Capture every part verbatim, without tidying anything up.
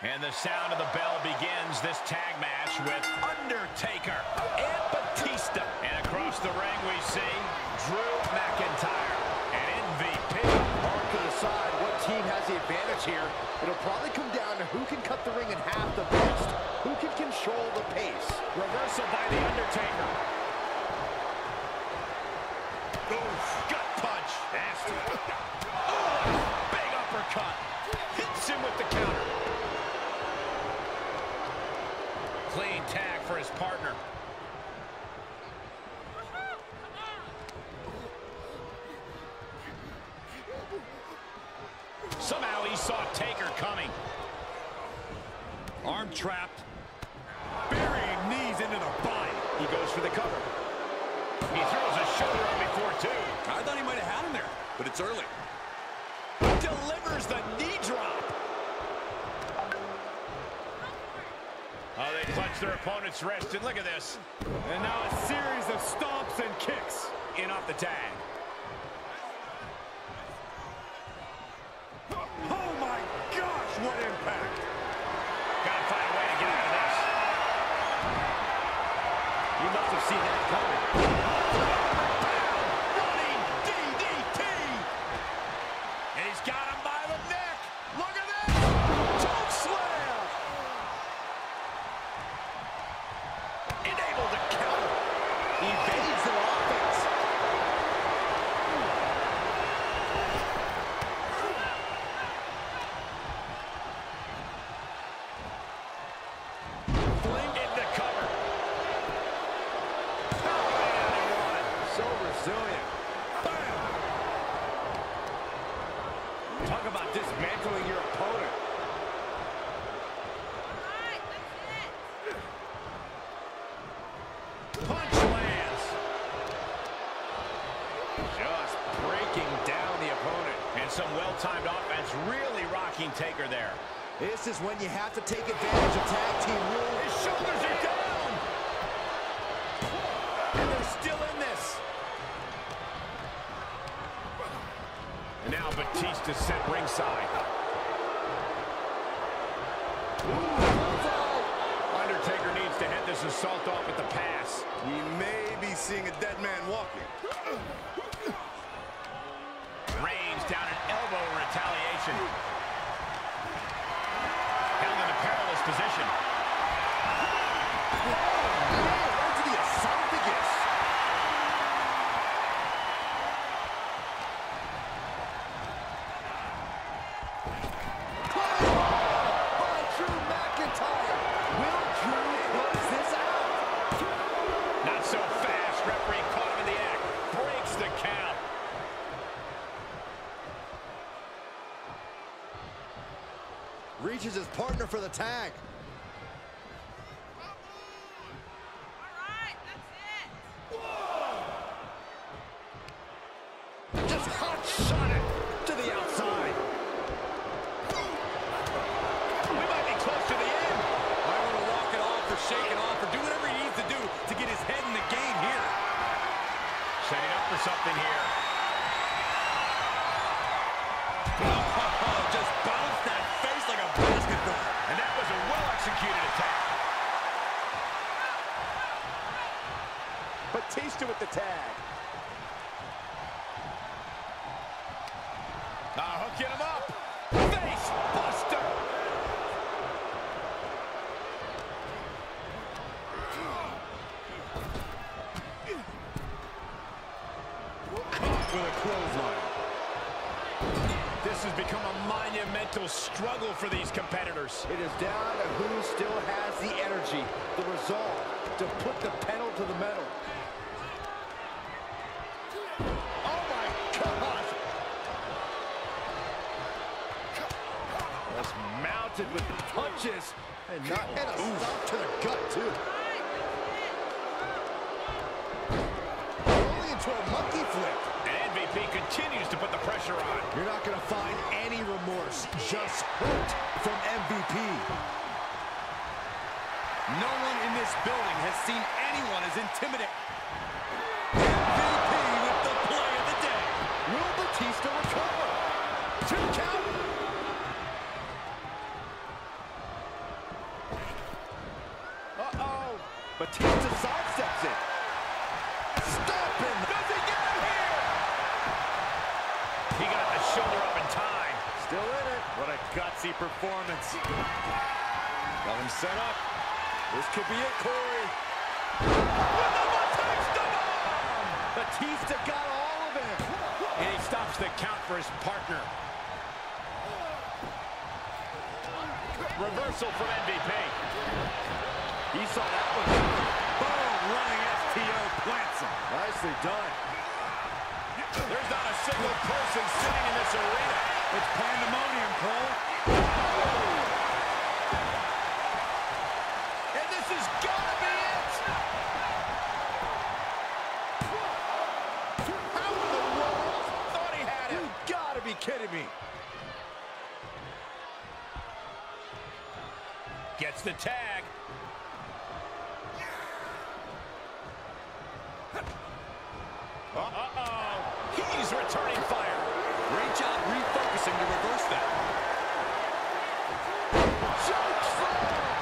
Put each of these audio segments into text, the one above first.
And the sound of the bell begins this tag match with Undertaker and Batista. And across the ring we see Drew McIntyre, an M V P. Hard to decide what team has the advantage here. It'll probably come down to who can cut the ring in half the best, who can control the pace. Reversal by The Undertaker. Oof, gut punch. Nasty. Oh, big uppercut. Hits him with the counter. Clean tag for his partner. Somehow he saw Taker coming. Arm trapped. Burying knees into the body. He goes for the cover. He throws a shoulder up before two. I thought he might have had him there, but it's early. Delivers the knee drop. Oh, they clutch their opponent's wrist, and look at this. And now a series of stomps and kicks in off the tag. Oh my gosh, what impact. Gotta find a way to get out of this. You must have seen that coming. Running D D T. And he's got him by the neck. Look at this. Choke slam. And able to counter. Evades their offense. Fling in the cover. So resilient. Bam. Talk about dismantling your opponent. Punch lands. Just breaking down the opponent. And some well-timed offense really rocking Taker there. This is when you have to take advantage of tag team rules. His shoulders are down. And they're still in this. And now Batista set ringside. Undertaker needs to head this assault off at the pass. We may be seeing a dead man walking. Reigns down an elbow in retaliation. Held in a perilous position. Right to the esophagus. By Drew McIntyre. Will Drew close this out? Not so fast. Referee caught him in the act. Breaks the count. Reaches his partner for the tag. Just hot shot it to the outside. We might be close to the end. I want to walk it off or shake it off or do whatever he needs to do to get his head in the game here. Setting up for something here. Oh, just bounced that face like a basketball. And that was a well-executed attack. Batista with the tag. Ah, hooking him up. Face buster. Caught with a clothesline. This has become a monumental struggle for these competitors. It is down to who still has the energy, the resolve to put the pedal to the metal. Oh my gosh! Just mounted with punches and not and a stop to the gut too. Rolling into a monkey flip. And M V P continues to put the pressure on. You're not going to find any remorse, just hurt from M V P. No one in this building has seen anyone as intimidating. M V P with the play of the day. Will Batista recover? Two count. Batista sidesteps it. Stomping. Does he get him here? He got the shoulder up in time. Still in it. What a gutsy performance. Got him set up. This could be it, Corey. With the Batista bomb! Batista got all of it. And he stops the count for his partner. Reversal from M V P. He saw that one. Boom, running S T O plants him. Nicely done. There's not a single person sitting in this arena. It's pandemonium, Cole. And this has got to be it. How in the world? Thought he had it. You got to be kidding me. Gets the tag. Uh-oh. He's returning fire. Great job refocusing to reverse that. Choke slam.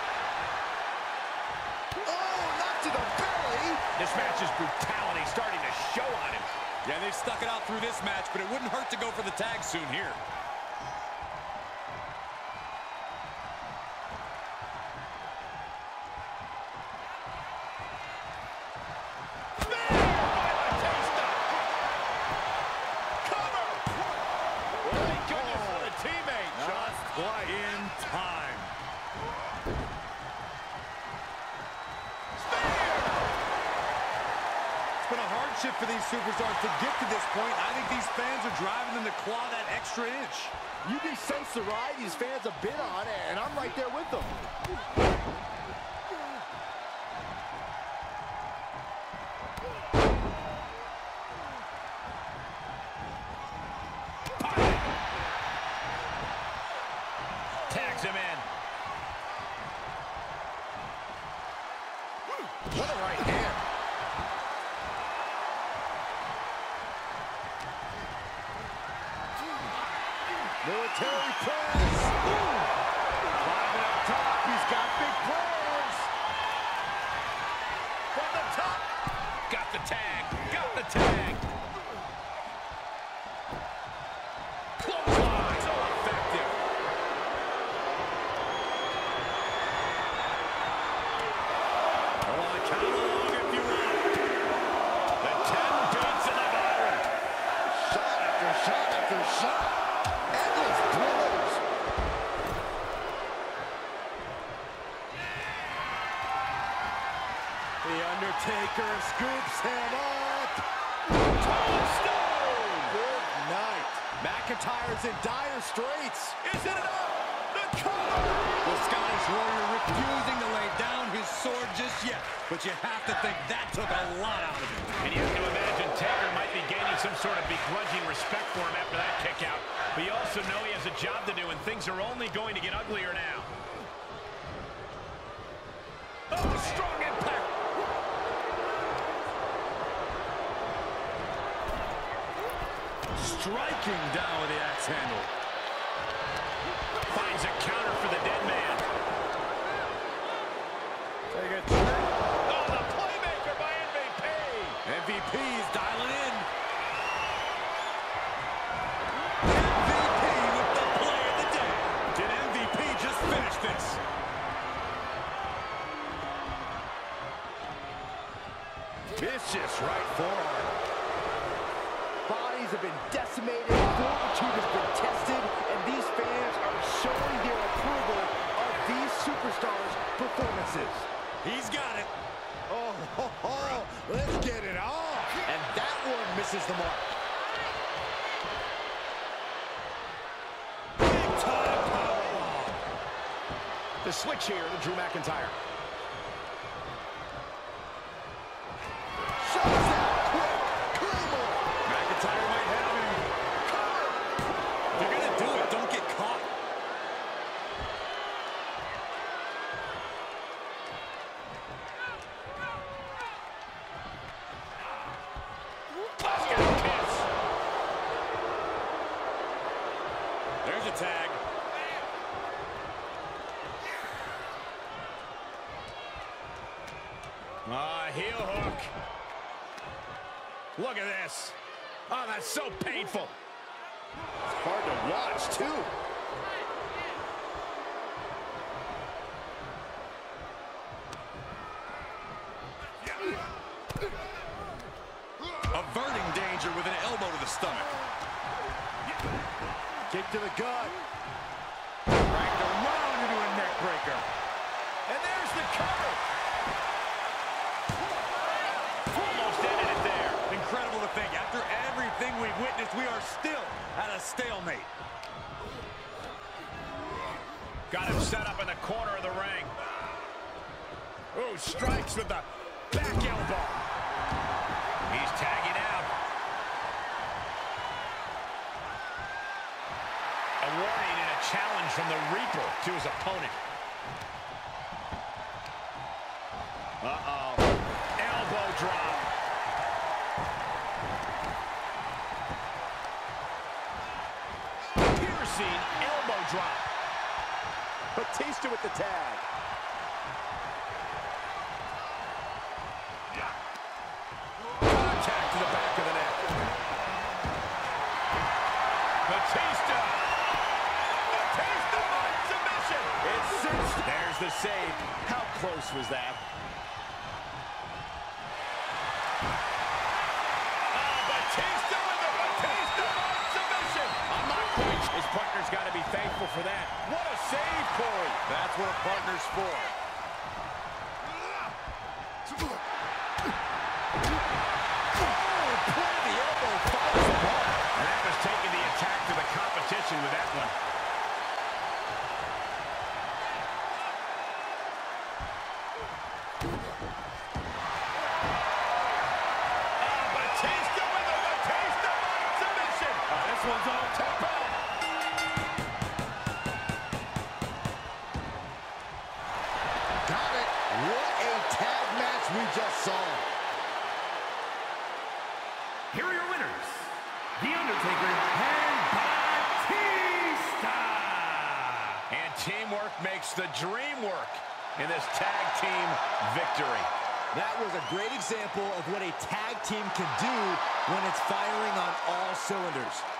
Oh, not to the belly. This match's brutality starting to show on him. Yeah, they've stuck it out through this match, but it wouldn't hurt to go for the tag soon here. In time. It's been a hardship for these superstars to get to this point. I think these fans are driving them to claw that extra inch. You can sense the ride these fans have been on, and I'm right there with them. Tags him in. What a right hand. Military press. Climbing up top. He's got big plans. From the top. Got the tag. Got the tag. Clothesline. So effective. Come on, count along if you want. The ten beats of the bottom. Shot after shot after shot. Endless blows. The Undertaker scoops him up. Tombstone. Good night. McIntyre's in dire straits. Is it enough? The cover. The Scottish Warrior refusing to lay down his sword just yet. But you have to think that took a lot out of him. And you have to imagine Taker might be gaining some sort of begrudging respect for him after that kick out. But you also know he has a job to do, and things are only going to get uglier now. Oh, strong impact. Striking down with the axe handle. Finds a counter for the dead man. Take it. Oh, the playmaker by M V P. M V P's dialing in. M V P with the play of the day. Did M V P just finish this? Vicious right forearm. Bodies have been decimated, fortitude has been tested, and these fans are showing their approval of these superstars' performances. He's got it. Oh, ho, ho, let's get it on. And that one misses the mark. Big time powerbomb. The switch here to Drew McIntyre. Shows out quick. Claymore. McIntyre might have him. If you're gonna do it, don't get caught. Basket kiss. There's a tag. Look at this. Oh, that's so painful. It's hard to watch, too. Averting danger with an elbow to the stomach. Kick to the gut. Dragged around into a neck breaker. And there's the cover. Almost ended it there. Incredible to think. After everything we've witnessed, we are still at a stalemate. Got him set up in the corner of the ring. Ooh, strikes with the back elbow. He's tagging out. A warning and a challenge from the Reaper to his opponent. Uh-oh. Elbow drop. Piercing elbow drop. Batista with the tag. Contact to the back of the neck. Batista. Batista on submission. It's cinched. There's the save. How close was that? Oh, Batista with the Batista on submission. I'm not quite sure. His partner's got to be thankful for that. What a save, Corey. That's what a partner's for. Competition with that one. Oh, Batista with a Batista submission. Oh, this one's all tempo. Got it. What a tag match we just saw. Here are your winners, The Undertaker and Batista! And teamwork makes the dream work in this tag team victory. That was a great example of what a tag team can do when it's firing on all cylinders.